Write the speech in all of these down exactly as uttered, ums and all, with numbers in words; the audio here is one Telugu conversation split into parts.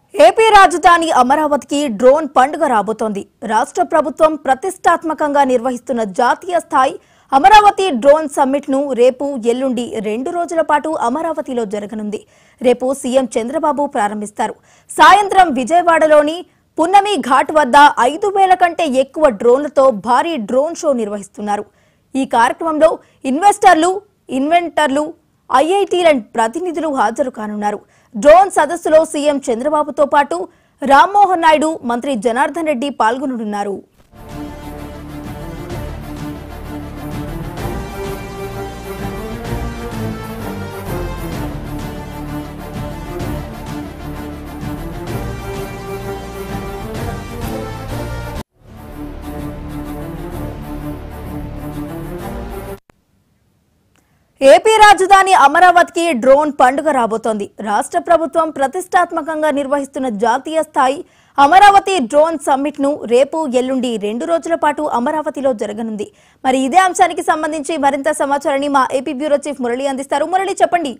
ఏపీ రాజధాని అమరావతికి డ్రోన్ పండుగ రాబోతోంది. రాష్ట్ర ప్రభుత్వం ప్రతిష్టాత్మకంగా నిర్వహిస్తున్న జాతీయ స్థాయి అమరావతి డ్రోన్ సమ్మిట్ ను రేపు ఎల్లుండి రెండు రోజుల పాటు అమరావతిలో జరగనుంది. రేపు సీఎం చంద్రబాబు ప్రారంభిస్తారు. సాయంత్రం విజయవాడలోని పున్నమి ఘాట్ వద్ద ఐదు వేల కంటే ఎక్కువ డ్రోన్లతో భారీ డ్రోన్ షో నిర్వహిస్తున్నారు. ఈ కార్యక్రమంలో ఇన్వెస్టర్లు, ఇన్వెంటర్లు, ఐఐటీల ప్రతినిధులు హాజరు కానున్నారు. డ్రోన్ సదస్సులో సీఎం చంద్రబాబుతో పాటు రామ్మోహన్ నాయుడు, మంత్రి జనార్దన్ రెడ్డి పాల్గొననున్నారు. ఏపీ రాజధాని అమరావతికి డ్రోన్ పండుగ రాబోతోంది. రాష్ట్ర ప్రభుత్వం ప్రతిష్టాత్మకంగా నిర్వహిస్తున్న జాతీయ స్థాయి అమరావతి డ్రోన్ సమ్మిట్ ను రేపు ఎల్లుండి రెండు రోజుల పాటు అమరావతిలో జరగనుంది. మరి ఇదే అంశానికి సంబంధించి మరింత సమాచారాన్ని మా ఏపీ బ్యూరో చీఫ్ మురళి అందిస్తారు. మురళి, చెప్పండి.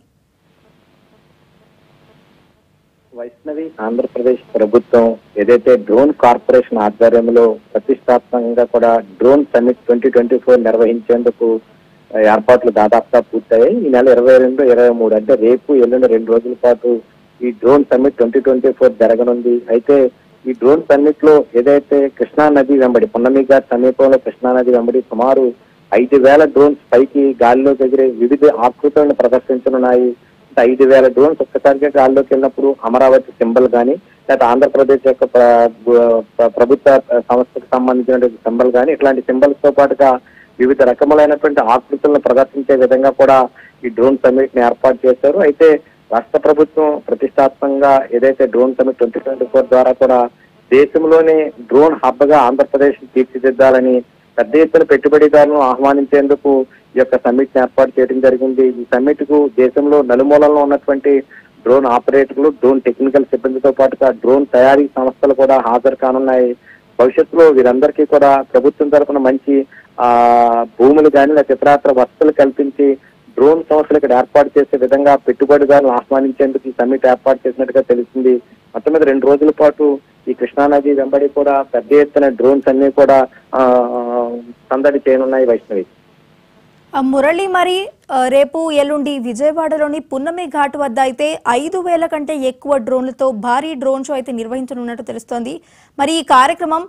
వైష్ణవి, ఆంధ్రప్రదేశ్ ప్రభుత్వం ఏదైతే డ్రోన్ కార్పొరేషన్ ఆధ్వర్యంలో ప్రతిష్టాత్మకంగా కూడా drone summit twenty twenty four నిర్వహించేందుకు ఏర్పాట్లు దాదాపుగా పూర్తయ్యాయి. ఈ నెల ఇరవై రెండు ఇరవై మూడు అంటే రేపు ఎల్లుండి రెండు రోజుల పాటు ఈ drone summit twenty twenty four జరగనుంది. అయితే ఈ డ్రోన్ సమ్మిట్ లో ఏదైతే కృష్ణా నది వెంబడి పున్నమి ఘాట్ సమీపంలో కృష్ణా నది వెంబడి సుమారు ఐదు వేల డ్రోన్స్ పైకి గాలిలో ఎగిరే వివిధ ఆకృతులను ప్రదర్శించనున్నాయి. ఐదు వేల డ్రోన్స్ ఒక్కసారిగా గాల్లోకి వెళ్ళినప్పుడు అమరావతి సింబల్ కానీ లేదా ఆంధ్రప్రదేశ్ యొక్క ప్రభుత్వ సంస్థకు సంబంధించిన సింబల్ కానీ ఇట్లాంటి సింబల్స్ తో పాటుగా వివిధ రకములైనటువంటి ఆకృతులను ప్రదర్శించే విధంగా కూడా ఈ డ్రోన్ సమ్మిట్ ని ఏర్పాటు చేశారు. అయితే రాష్ట్ర ప్రభుత్వం ప్రతిష్టాత్మకంగా ఏదైతే drone summit twenty twenty four ద్వారా కూడా దేశంలోనే డ్రోన్ హబ్ గా ఆంధ్రప్రదేశ్ తీర్చిదిద్దాలని పెద్ద ఎత్తున పెట్టుబడిదారులను ఆహ్వానించేందుకు ఈ యొక్క సమ్మిట్ ని ఏర్పాటు చేయడం జరిగింది. ఈ సమ్మిట్ కు దేశంలో నలుమూలల్లో ఉన్నటువంటి డ్రోన్ ఆపరేటర్లు, డ్రోన్ టెక్నికల్ సిబ్బందితో పాటుగా డ్రోన్ తయారీ సంస్థలు కూడా హాజరు కానున్నాయి. భవిష్యత్తులో వీరందరికీ కూడా ప్రభుత్వం తరఫున మంచి ఆ భూములు కానీ లేదా ఇతరత్ర వసతులు కల్పించి డ్రోన్ సంస్థలు ఇక్కడ ఏర్పాటు చేసే విధంగా పెట్టుబడిదారులను ఆహ్వానించేందుకు ఈ సమ్మిట్ ఏర్పాటు చేసినట్టుగా తెలిసింది. మొత్తం మీద రెండు రోజుల పాటు ఈ కృష్ణానది వెంబడి కూడా పెద్ద ఎత్తున డ్రోన్స్ అన్ని కూడా ఆ సందడి చేయనున్నాయి. వైష్ణవి, మురళి, మరి రేపు ఎల్లుండి విజయవాడలోని పున్నమి ఘాట్ వద్ద అయితే ఐదు వేల కంటే ఎక్కువ డ్రోన్లతో భారీ డ్రోన్ షో అయితే నిర్వహించనున్నట్టు తెలుస్తోంది. మరి ఈ కార్యక్రమం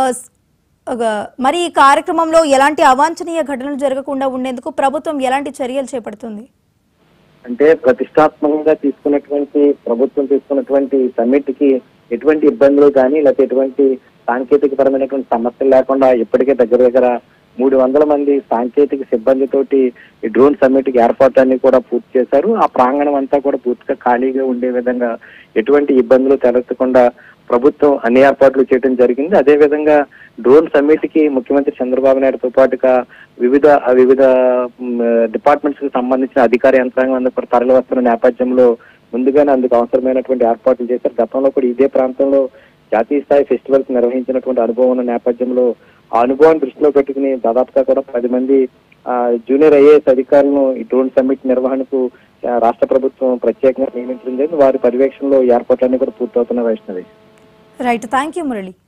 మరి ఈ కార్యక్రమంలో ఎలాంటి అవాంఛనీయ ఘటనలు జరగకుండా ఉండేందుకు ప్రభుత్వం ఎలాంటి చర్యలు చేపడుతుంది? అంటే ప్రతిష్టాత్మకంగా తీసుకున్నటువంటి ప్రభుత్వం తీసుకున్నటువంటి సమ్మిట్ కి ఎటువంటి ఇబ్బందులు కానీ లేకపోతే ఎటువంటి సాంకేతిక పరమైనటువంటి సమస్యలు లేకుండా ఇప్పటికే దగ్గర దగ్గర మూడు వందల మంది సాంకేతిక సిబ్బందితోటి ఈ డ్రోన్ సమ్మిట్ కి ఏర్పాట్లన్నీ కూడా పూర్తి చేశారు. ఆ ప్రాంగణం అంతా కూడా పూర్తిగా ఖాళీగా ఉండే విధంగా ఎటువంటి ఇబ్బందులు తలెత్తకుండా ప్రభుత్వం అన్ని ఏర్పాట్లు చేయడం జరిగింది. అదేవిధంగా డ్రోన్ సమ్మిట్ కి ముఖ్యమంత్రి చంద్రబాబు నాయుడుతో పాటుగా వివిధ వివిధ డిపార్ట్మెంట్స్ కి సంబంధించిన అధికార యంత్రాంగం అందరూ కూడా తరలి వస్తున్న నేపథ్యంలో ముందుగానే అందుకు అవసరమైనటువంటి ఏర్పాట్లు చేశారు. గతంలో కూడా ఇదే ప్రాంతంలో జాతీయ స్థాయి ఫెస్టివల్స్ నిర్వహించినటువంటి అనుభవం ఉన్న నేపథ్యంలో ఆ అనుభవాన్ని దృష్టిలో పెట్టుకుని దాదాపుగా కూడా పది మంది జూనియర్ ఐఏఎస్ అధికారులను ఈ డ్రోన్ సమ్మిట్ నిర్వహణకు రాష్ట్ర ప్రభుత్వం ప్రత్యేకంగా నియమించడం జరిగింది. వారి పర్యవేక్షణలో ఏర్పాట్లన్నీ కూడా పూర్తవుతున్న Vaishnavi. Right, thank you Murali.